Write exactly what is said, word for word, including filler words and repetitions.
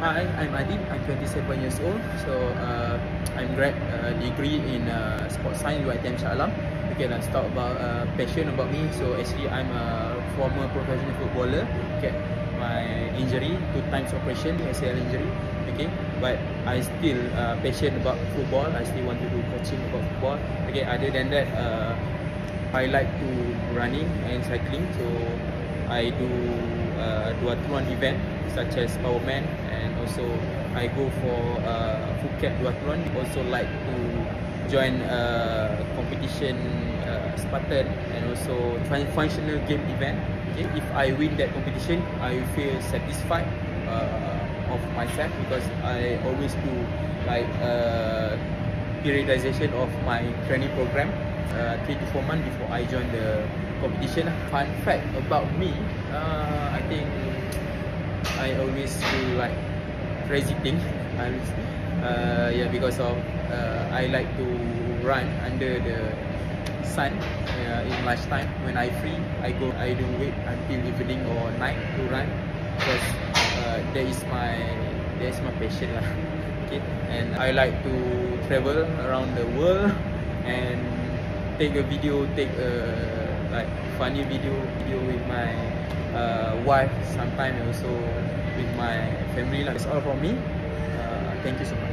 Hi, I'm Adi. I'm twenty-seven years old. So uh, I'm grad uh, degree in uh, sports science U I T M Shah Alam. Okay, let's talk about uh, passion about me. So actually, I'm a former professional footballer. Okay, my injury, two times operation, A C L injury. Okay, but I still uh, passionate about football. I still want to do coaching about football. Okay, other than that, uh, I like to running and cycling. So I do uh, duathlon event such as Powerman, and also I go for uh, Phuket duathlon. Also like to join uh, competition uh, Spartan and also functional game event. Okay, if I win that competition, I feel satisfied uh, of myself because I always do like uh, periodization of my training program uh, three to four months before I join the competition. Fun fact about me, uh, I think I always do like crazy thing. uh, yeah, because of uh, I like to run under the sun uh, in lunchtime. When I free, I go. I don't wait until evening or night to run because uh, that is my that is my passion lah. Okay, and I like to travel around the world and take a video, take a like funny video video with my uh, wife, sometimes also with my family. That's all from me. Uh, thank you so much.